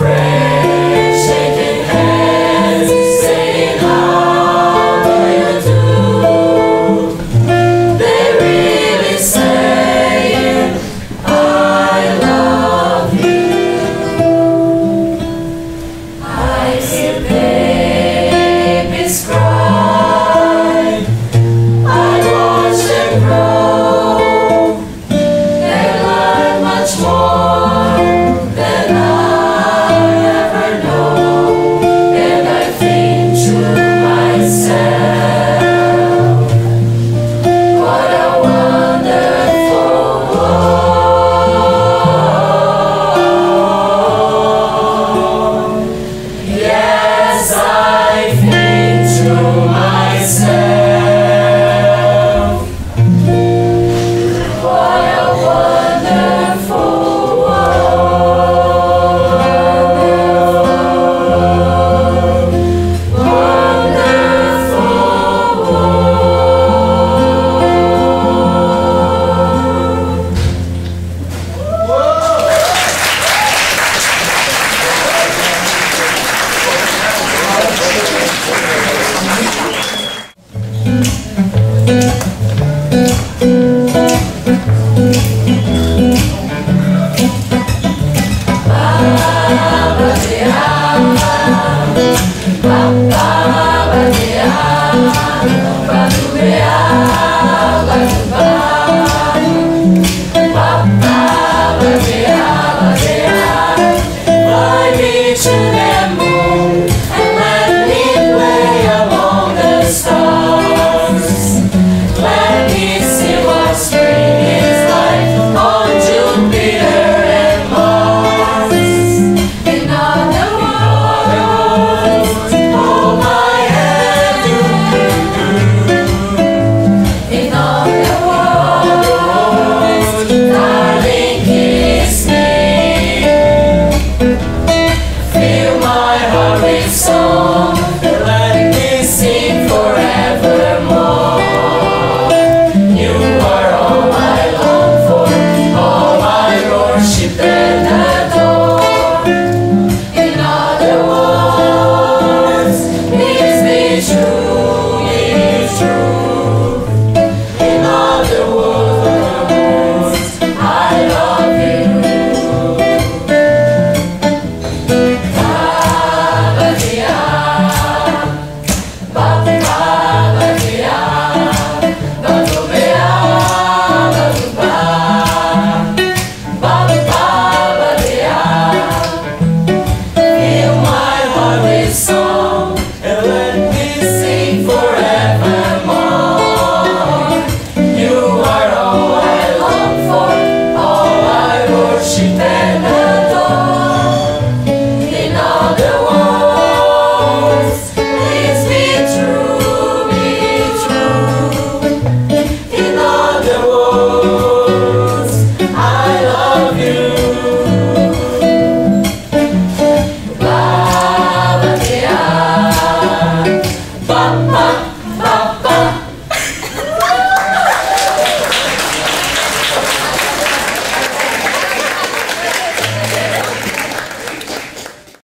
friends, shaking hands, saying how do you do? They really saying I love you. I hear babies cry, I watch them grow. They learn much more than I ever know, and I think to myself, what a wonderful world. Yes, I think to myself, what a wonderful world. Wonderful world. Fly me to the moon and let me play among the stars. Let me see what spring is like on Jupiter and Mars. In other words, hold my hand. In other words, darling, kiss me. Fill my heart with song, let me sing forevermore. You are all I long for, all I worship and adore. In other words, please be true, be true. In other words, I love you. Fill my heart with song and let me sing forevermore. You are all I long for, all I worship and adore. In other words, please be true, be true. In other words, I love you. Ba ba dia, ba ba.